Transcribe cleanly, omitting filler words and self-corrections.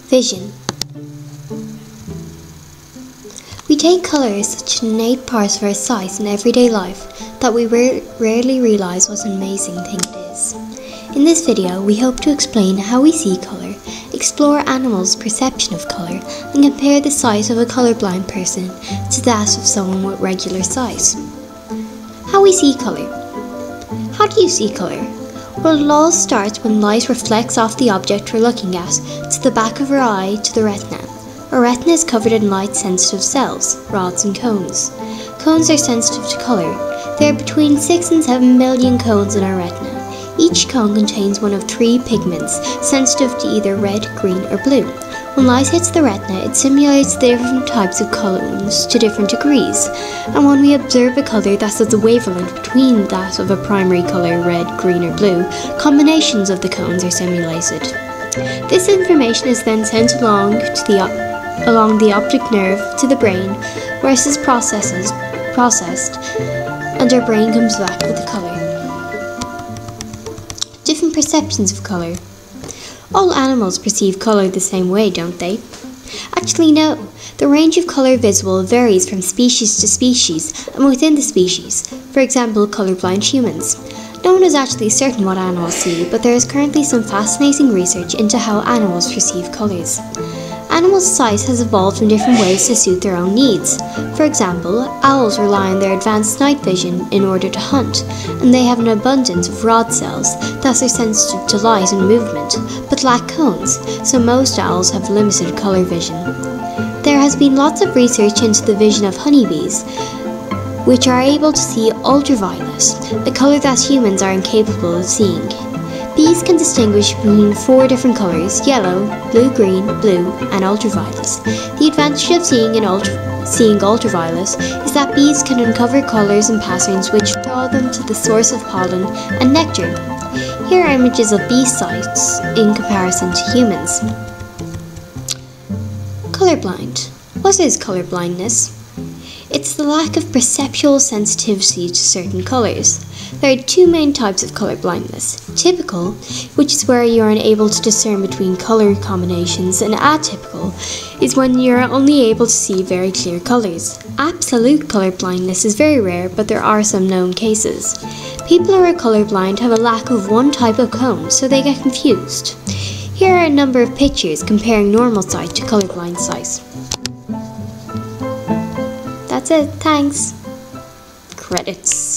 Vision. We take colour as such an innate part of our sight in everyday life that we rarely realise what an amazing thing it is. In this video, we hope to explain how we see colour, explore animals' perception of colour, and compare the sight of a colourblind person to that of someone with regular sight. How we see colour. How do you see colour? Well, it all starts when light reflects off the object we're looking at to the back of our eye to the retina. Our retina is covered in light-sensitive cells, rods and cones. Cones are sensitive to colour. There are between 6 and 7 million cones in our retina. Each cone contains one of 3 pigments, sensitive to either red, green or blue. When light hits the retina, it simulates the different types of cones to different degrees, and when we observe a colour that has a wavelength between that of a primary colour, red, green or blue, combinations of the cones are simulated. This information is then sent along the optic nerve to the brain, where it is processed, and our brain comes back with the colour. Different perceptions of colour. All animals perceive colour the same way, don't they? Actually no, the range of colour visible varies from species to species and within the species, for example colourblind humans. No one is actually certain what animals see, but there is currently some fascinating research into how animals perceive colours. Animals' sight has evolved in different ways to suit their own needs. For example, owls rely on their advanced night vision in order to hunt, and they have an abundance of rod cells that are sensitive to light and movement, but lack cones, so most owls have limited colour vision. There has been lots of research into the vision of honeybees, which are able to see ultraviolet, a colour that humans are incapable of seeing. Bees can distinguish between 4 different colours: yellow, blue-green, blue and ultraviolet. The advantage of seeing ultraviolet is that bees can uncover colours and patterns which draw them to the source of pollen and nectar. Here are images of bee sights in comparison to humans. Colourblind. What is colour blindness? It's the lack of perceptual sensitivity to certain colours. There are 2 main types of colour blindness. Typical, which is where you are unable to discern between colour combinations, and atypical is when you are only able to see very clear colours. Absolute colour blindness is very rare, but there are some known cases. People who are colourblind have a lack of one type of cone, so they get confused. Here are a number of pictures comparing normal sight to colourblind sight. That's it, thanks. Credits.